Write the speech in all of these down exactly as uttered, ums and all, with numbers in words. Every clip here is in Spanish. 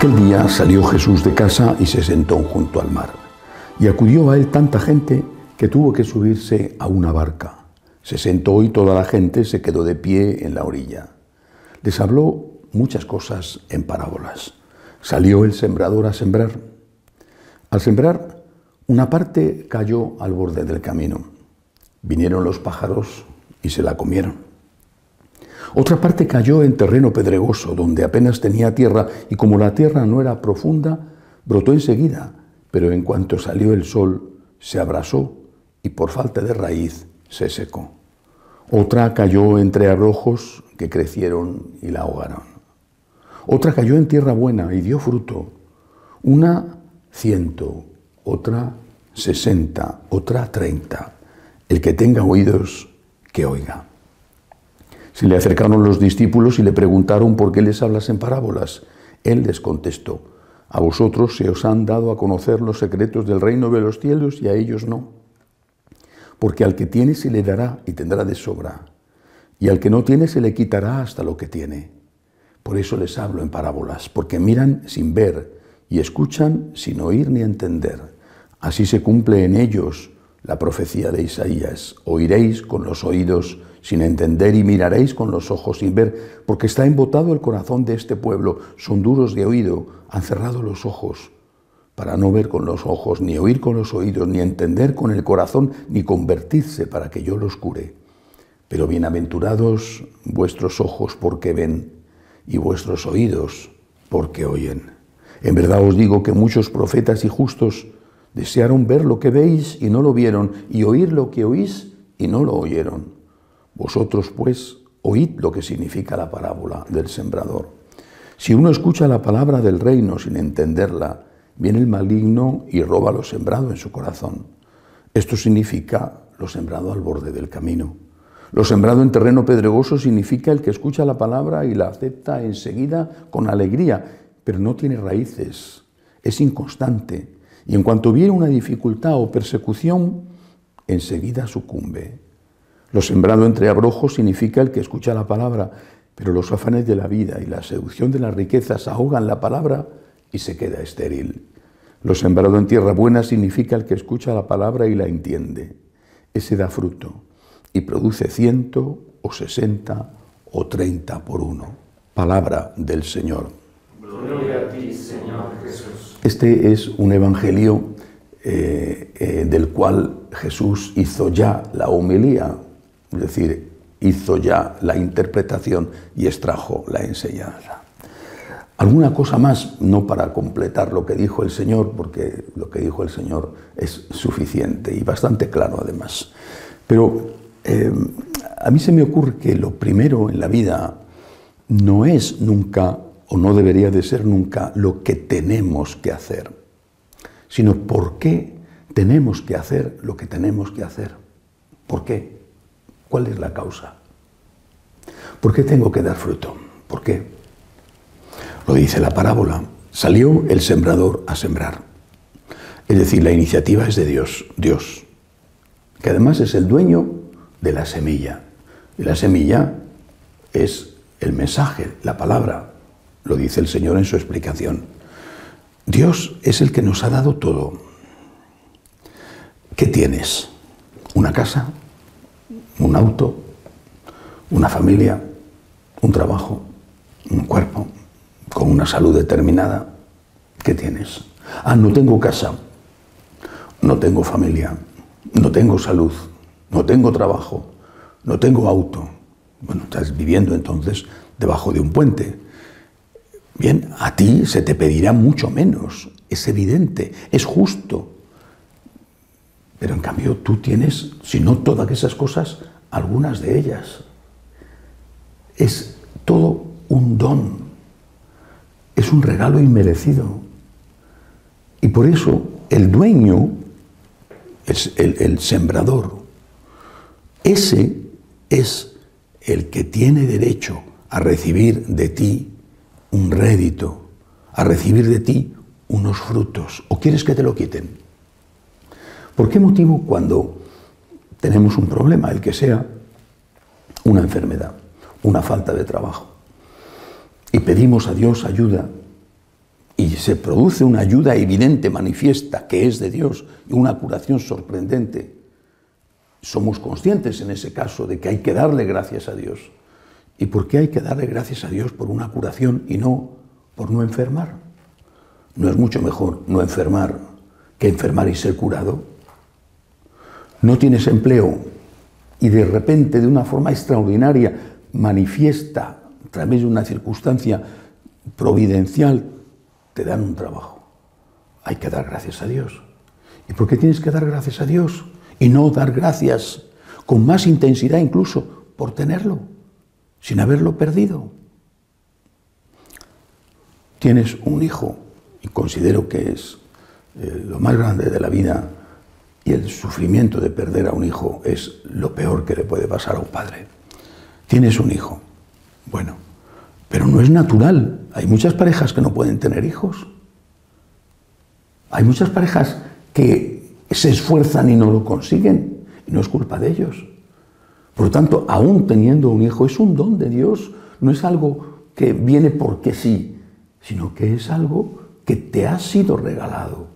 Aquel día salió Jesús de casa y se sentó junto al mar. Y acudió a él tanta gente que tuvo que subirse a una barca. Se sentó y toda la gente se quedó de pie en la orilla. Les habló muchas cosas en parábolas. Salió el sembrador a sembrar. Al sembrar, una parte cayó al borde del camino. Vinieron los pájaros y se la comieron. Otra parte cayó en terreno pedregoso, donde apenas tenía tierra, y como la tierra no era profunda, brotó enseguida, pero en cuanto salió el sol, se abrasó y por falta de raíz se secó. Otra cayó entre abrojos que crecieron y la ahogaron. Otra cayó en tierra buena y dio fruto. Una ciento, otra sesenta, otra treinta. El que tenga oídos, que oiga. Se le acercaron los discípulos y le preguntaron por qué les hablas en parábolas. Él les contestó: a vosotros se os han dado a conocer los secretos del reino de los cielos y a ellos no. Porque al que tiene se le dará y tendrá de sobra, y al que no tiene se le quitará hasta lo que tiene. Por eso les hablo en parábolas, porque miran sin ver y escuchan sin oír ni entender. Así se cumple en ellos la profecía de Isaías: oiréis con los oídos sin entender y miraréis con los ojos sin ver, porque está embotado el corazón de este pueblo, son duros de oído, han cerrado los ojos, para no ver con los ojos, ni oír con los oídos, ni entender con el corazón, ni convertirse para que yo los cure. Pero bienaventurados vuestros ojos porque ven, y vuestros oídos porque oyen. En verdad os digo que muchos profetas y justos desearon ver lo que veis y no lo vieron, y oír lo que oís y no lo oyeron. Vosotros, pues, oíd lo que significa la parábola del sembrador. Si uno escucha la palabra del reino sin entenderla, viene el maligno y roba lo sembrado en su corazón. Esto significa lo sembrado al borde del camino. Lo sembrado en terreno pedregoso significa el que escucha la palabra y la acepta enseguida con alegría, pero no tiene raíces, es inconstante, y en cuanto viene una dificultad o persecución, enseguida sucumbe. Lo sembrado entre abrojos significa el que escucha la palabra, pero los afanes de la vida y la seducción de las riquezas ahogan la palabra y se queda estéril. Lo sembrado en tierra buena significa el que escucha la palabra y la entiende. Ese da fruto y produce ciento o sesenta o treinta por uno. Palabra del Señor. Gloria a ti, Señor Jesús. Este es un evangelio eh, eh, del cual Jesús hizo ya la homilía, es decir, hizo ya la interpretación y extrajo la enseñanza. Alguna cosa más, no para completar lo que dijo el Señor, porque lo que dijo el Señor es suficiente y bastante claro además. Pero eh, a mí se me ocurre que lo primero en la vida no es nunca, o no debería de ser nunca, lo que tenemos que hacer, sino por qué tenemos que hacer lo que tenemos que hacer. ¿Por qué? ¿Cuál es la causa? ¿Por qué tengo que dar fruto? ¿Por qué? Lo dice la parábola. Salió el sembrador a sembrar. Es decir, la iniciativa es de Dios, Dios, que además es el dueño de la semilla. Y la semilla es el mensaje, la palabra. Lo dice el Señor en su explicación. Dios es el que nos ha dado todo. ¿Qué tienes? ¿Una casa? ¿Un auto? ¿Una familia? ¿Un trabajo? ¿Un cuerpo? ¿Con una salud determinada? ¿Qué tienes? Ah, no tengo casa, no tengo familia, no tengo salud, no tengo trabajo, no tengo auto. Bueno, estás viviendo entonces debajo de un puente. Bien, a ti se te pedirá mucho menos, es evidente, es justo. Pero en cambio tú tienes, si no todas esas cosas, algunas de ellas. Es todo un don, es un regalo inmerecido. Y por eso el dueño, es el, el sembrador, ese es el que tiene derecho a recibir de ti un rédito, a recibir de ti unos frutos. ¿O quieres que te lo quiten? ¿Por qué motivo cuando tenemos un problema, el que sea una enfermedad, una falta de trabajo, y pedimos a Dios ayuda, y se produce una ayuda evidente, manifiesta, que es de Dios, y una curación sorprendente, somos conscientes en ese caso de que hay que darle gracias a Dios. ¿Y por qué hay que darle gracias a Dios por una curación y no por no enfermar? ¿No es mucho mejor no enfermar que enfermar y ser curado? No tienes empleo y de repente, de una forma extraordinaria, manifiesta a través de una circunstancia providencial, te dan un trabajo. Hay que dar gracias a Dios. ¿Y por qué tienes que dar gracias a Dios? Y no dar gracias con más intensidad incluso por tenerlo, sin haberlo perdido. Tienes un hijo, y considero que es eh, lo más grande de la vida, y el sufrimiento de perder a un hijo es lo peor que le puede pasar a un padre. Tienes un hijo, bueno, pero no es natural. Hay muchas parejas que no pueden tener hijos. Hay muchas parejas que se esfuerzan y no lo consiguen, y no es culpa de ellos. Por lo tanto, aún teniendo un hijo, es un don de Dios, no es algo que viene porque sí, sino que es algo que te ha sido regalado.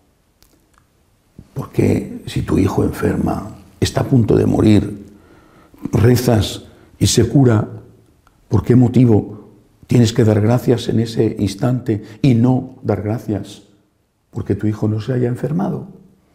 Porque si tu hijo enferma, está a punto de morir, rezas y se cura, ¿por qué motivo tienes que dar gracias en ese instante y no dar gracias porque tu hijo no se haya enfermado?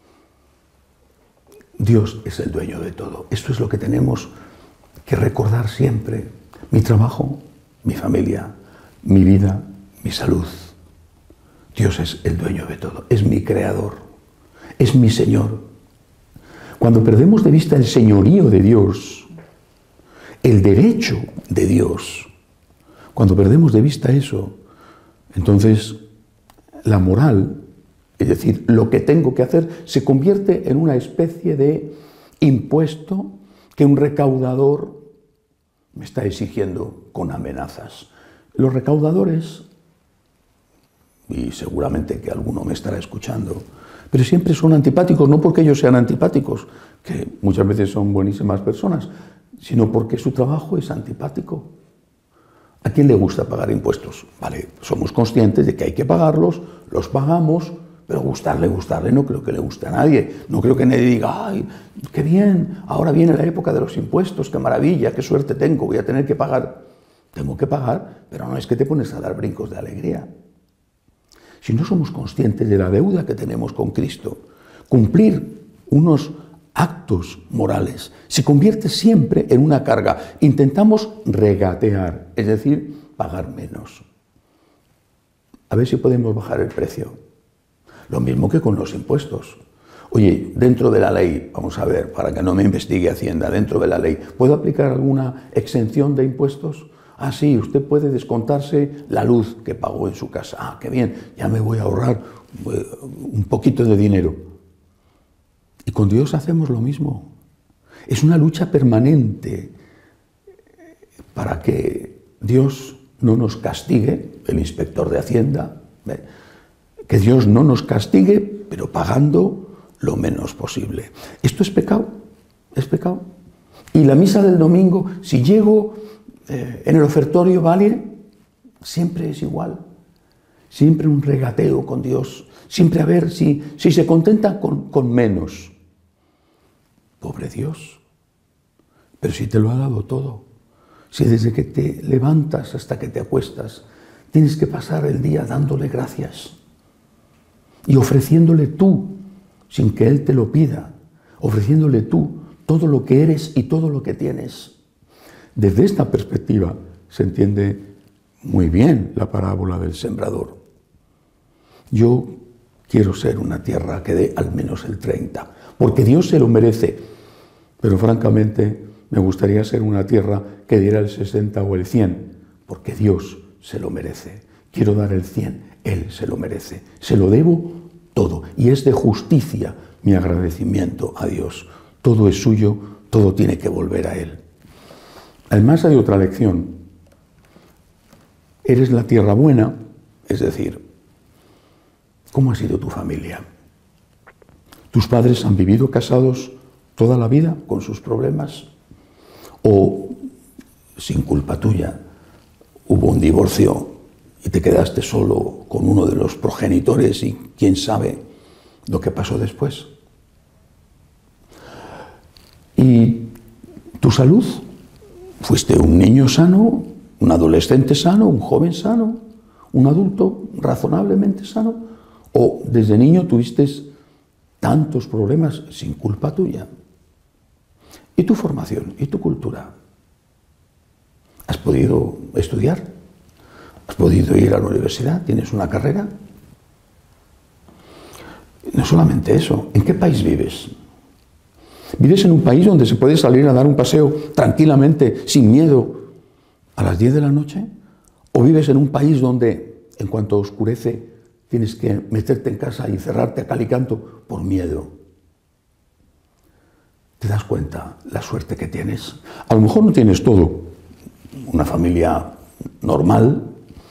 Dios es el dueño de todo. Esto es lo que tenemos que recordar siempre. Mi trabajo, mi familia, mi vida, mi salud. Dios es el dueño de todo. Es mi creador. Es mi Señor. Cuando perdemos de vista el señorío de Dios, el derecho de Dios, cuando perdemos de vista eso, entonces la moral, es decir, lo que tengo que hacer, se convierte en una especie de impuesto que un recaudador me está exigiendo con amenazas. Los recaudadores, y seguramente que alguno me estará escuchando, pero siempre son antipáticos, no porque ellos sean antipáticos, que muchas veces son buenísimas personas, sino porque su trabajo es antipático. ¿A quién le gusta pagar impuestos? Vale, somos conscientes de que hay que pagarlos, los pagamos, pero gustarle, gustarle, no creo que le guste a nadie. No creo que nadie diga, ay, qué bien, ahora viene la época de los impuestos, qué maravilla, qué suerte tengo, voy a tener que pagar. Tengo que pagar, pero no es que te pones a dar brincos de alegría. Si no somos conscientes de la deuda que tenemos con Cristo, cumplir unos actos morales se convierte siempre en una carga. Intentamos regatear, es decir, pagar menos. A ver si podemos bajar el precio. Lo mismo que con los impuestos. Oye, dentro de la ley, vamos a ver, para que no me investigue Hacienda, dentro de la ley, ¿puedo aplicar alguna exención de impuestos? Ah, sí, usted puede descontarse la luz que pagó en su casa. Ah, qué bien, ya me voy a ahorrar un poquito de dinero. Y con Dios hacemos lo mismo. Es una lucha permanente para que Dios no nos castigue, el inspector de Hacienda, ¿eh? Que Dios no nos castigue, pero pagando lo menos posible. Esto es pecado, es pecado. Y la misa del domingo, si llego eh, en el ofertorio, ¿vale? Siempre es igual. Siempre un regateo con Dios. Siempre a ver si, si se contenta con, con menos. Pobre Dios. Pero si te lo ha dado todo. Si desde que te levantas hasta que te acuestas, tienes que pasar el día dándole gracias. Y ofreciéndole tú, sin que Él te lo pida, ofreciéndole tú todo lo que eres y todo lo que tienes. Desde esta perspectiva se entiende muy bien la parábola del sembrador. Yo quiero ser una tierra que dé al menos el treinta, porque Dios se lo merece, pero francamente me gustaría ser una tierra que diera el sesenta o el cien, porque Dios se lo merece. Quiero dar el cien. Él se lo merece, se lo debo todo, y es de justicia mi agradecimiento a Dios. Todo es suyo, todo tiene que volver a Él. Además hay otra lección. Eres la tierra buena, es decir, ¿cómo ha sido tu familia? ¿Tus padres han vivido casados toda la vida con sus problemas? ¿O, sin culpa tuya, hubo un divorcio y te quedaste solo con uno de los progenitores y quién sabe lo que pasó después. ¿Y tu salud? ¿Fuiste un niño sano, un adolescente sano, un joven sano, un adulto razonablemente sano? ¿O desde niño tuviste tantos problemas sin culpa tuya? ¿Y tu formación? ¿Y tu cultura? ¿Has podido estudiar? ¿Has podido ir a la universidad? ¿Tienes una carrera? No solamente eso, ¿en qué país vives? ¿Vives en un país donde se puede salir a dar un paseo tranquilamente, sin miedo, a las diez de la noche? ¿O vives en un país donde, en cuanto oscurece, tienes que meterte en casa y cerrarte a cal y canto por miedo? ¿Te das cuenta la suerte que tienes? A lo mejor no tienes todo, una familia normal,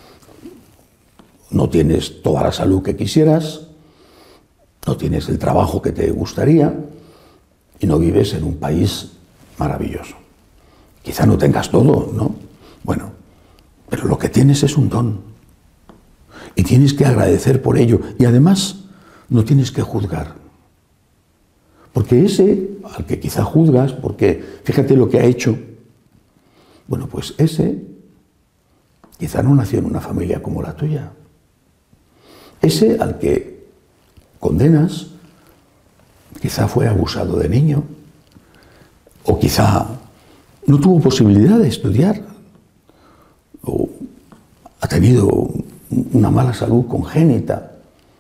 no tienes toda la salud que quisieras, no tienes el trabajo que te gustaría y no vives en un país maravilloso. Quizá no tengas todo, ¿no? Bueno, pero lo que tienes es un don y tienes que agradecer por ello y además no tienes que juzgar. Porque ese al que quizá juzgas, porque fíjate lo que ha hecho, bueno, pues ese quizá no nació en una familia como la tuya. Ese al que condenas quizá fue abusado de niño o quizá no tuvo posibilidad de estudiar o ha tenido una mala salud congénita.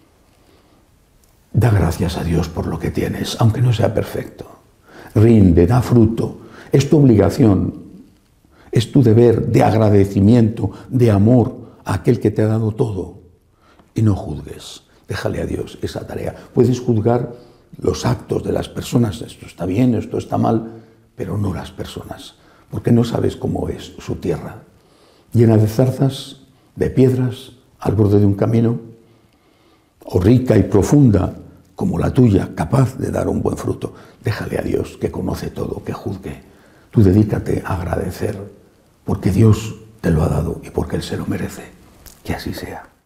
Da gracias a Dios por lo que tienes, aunque no sea perfecto. Rinde, da fruto. Es tu obligación, es tu deber de agradecimiento, de amor a aquel que te ha dado todo. Y no juzgues, déjale a Dios esa tarea. Puedes juzgar los actos de las personas, esto está bien, esto está mal, pero no las personas, porque no sabes cómo es su tierra. Llena de zarzas, de piedras, al borde de un camino, o rica y profunda como la tuya, capaz de dar un buen fruto. Déjale a Dios que conoce todo, que juzgue. Tú dedícate a agradecer, porque Dios te lo ha dado y porque Él se lo merece. Que así sea.